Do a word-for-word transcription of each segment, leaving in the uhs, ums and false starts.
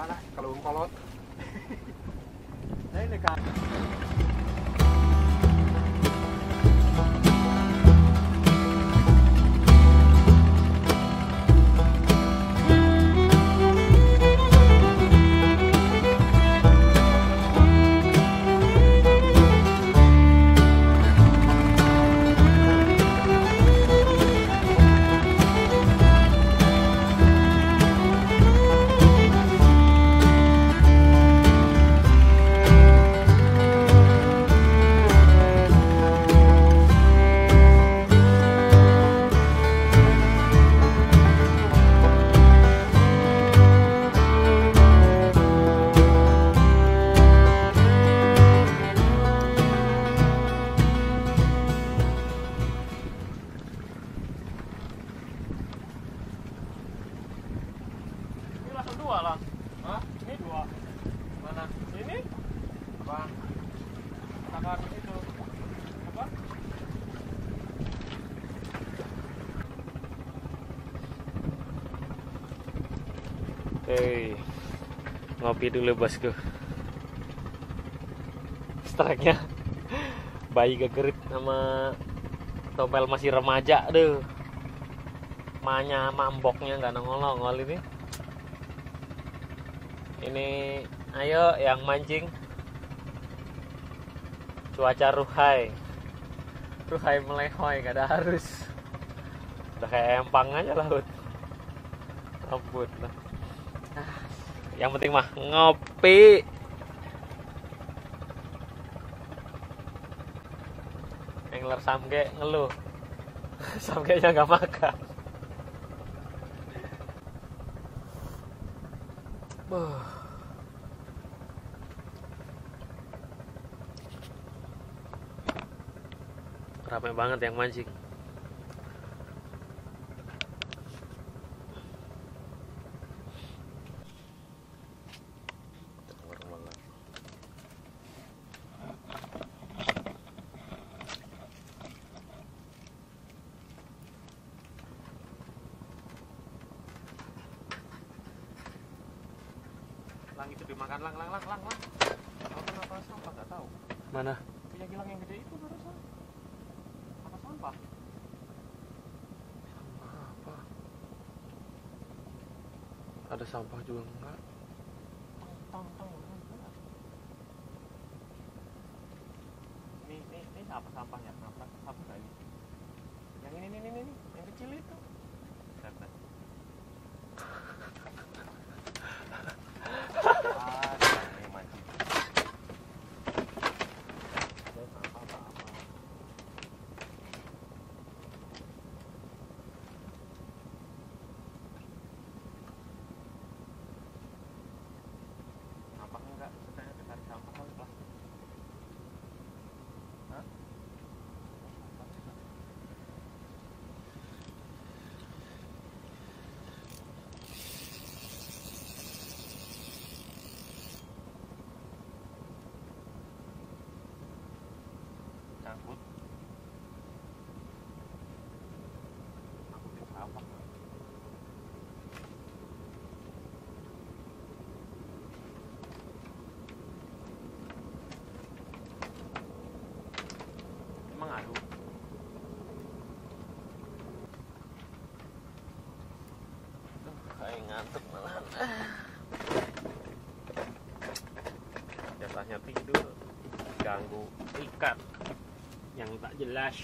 lah kalau kolot. Đây là cả. Dua lah. Hah? Ini dua. Mana? Ini? Apa? Takar itu. Apa? Hei, ngopi dulu bosku. Strike-nya bayi gegerit sama Topel masih remaja deh. Manya mamboknya nggak nongol-nongol ini. Ini ayo yang mancing. Cuaca ruhai. Ruhai melehoi, gak ada harus. Udah kayak empang aja laut. Ampun lah. Yang penting mah ngopi. Angler samge ngeluh. Samgenya gak makan. Buh. Ramai banget yang mancing. Lang itu dimakan lang lang lang lang lang. Kalau kenapa sampah nggak tahu. Mana? Punya gilang yang gede itu barusan. Apa sampah? Sampah apa? Ada sampah juga enggak? Tong tong tong. Ini ini ini apa sampahnya? Apa sampah nggak ini? Yang ini ini ini ini yang kecil itu. Kata. Cangkut. Aku bisa apa? Emang adu? Duh, kayak ngantuk malahan. Biasanya tidur, ganggu ikan yang tak jelas.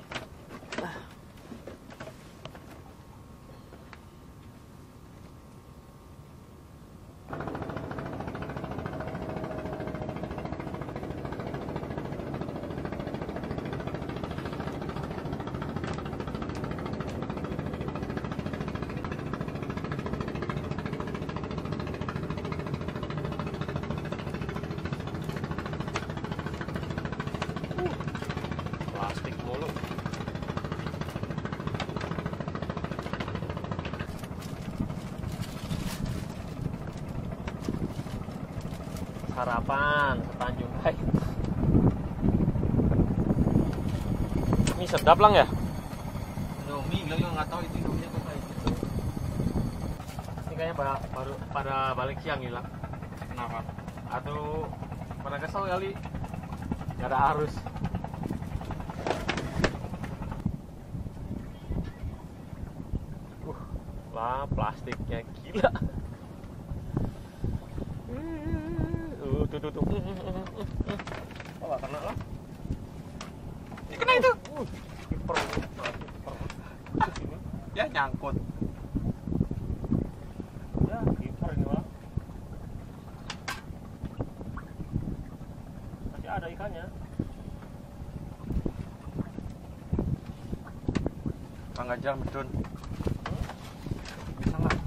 Plastik mulu. Sarapan Tanjung Hai. Ini sedap lang ya? Indomie, lo nggak tahu itu Indomie apa kayak gitu. Ini kayaknya pada, baru pada balik siang hilang. Kenapa? Atau pada kesel kali. Gak ada arus. Uh, lah plastiknya gila. Uh, tuh tuh tuh. Oh, gak kena lah. Ya, kena itu. Uh, kiper, kiper. Ya nyangkut. Ya, kiper ini malah. Masih ada ikannya. Bang Gajal medun. Bisa nggak?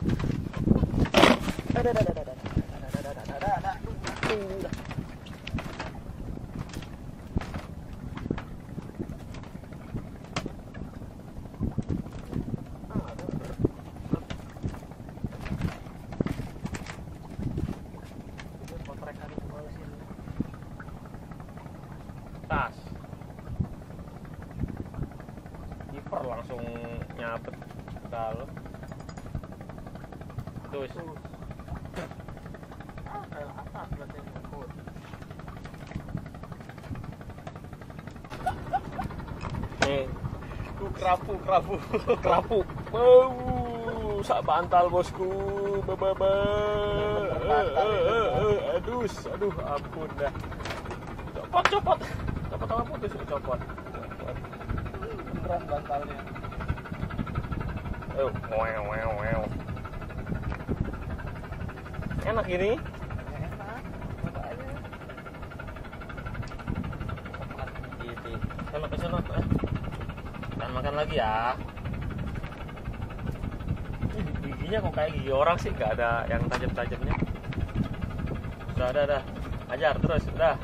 Ada, ada, ada, ada, ada, ada, ada, ada, ada, ada. Tas kiper langsung nyabet ke dalam. Terus ah, kayak atas berarti nyangkut. Nih, ku kerapu kerapu kerapu. Wow, sak bantal bosku. Baba. Aduh, aduh ampun dah. Copot, copot. Copot apa putus, copot. Beneran bantalnya. Oh, wow, wow, wow. Enak ini. Enak. Coba aja. Gitu. Sana ke sana, eh. Jangan makan lagi ya. Ini giginya kok kayak gigi orang sih, nggak ada yang tajam-tajamnya. Udah, udah, udah. Ajar terus, udah.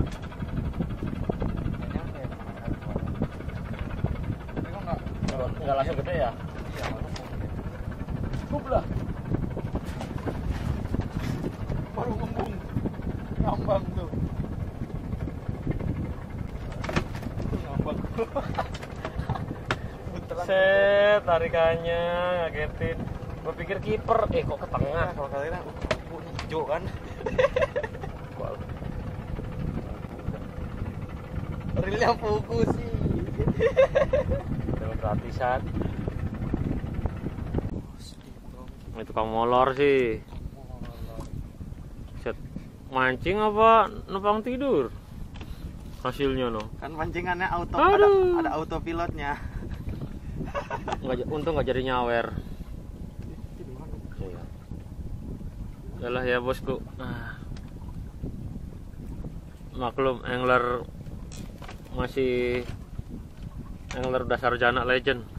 Nggak langsung gede ya? Iya, langsung gede. Cukup lah. Baru ngembung. Ngambang tuh. Tuh ngambang. Set, tarikannya ngagetin. Gue pikir kiper, eh kok ke tengah. Kalau kalian uh, hijau kan. Reelnya fokus sih. Gratisan. Itu kamu molor sih. Set, mancing apa numpang tidur? Hasilnya no. Kan pancingannya auto, ada, ada autopilotnya. Nggak, untung nggak jadi nyawer. Iya. Yalah ya bosku. Ah. Maklum angler masih angler dasar jana legend.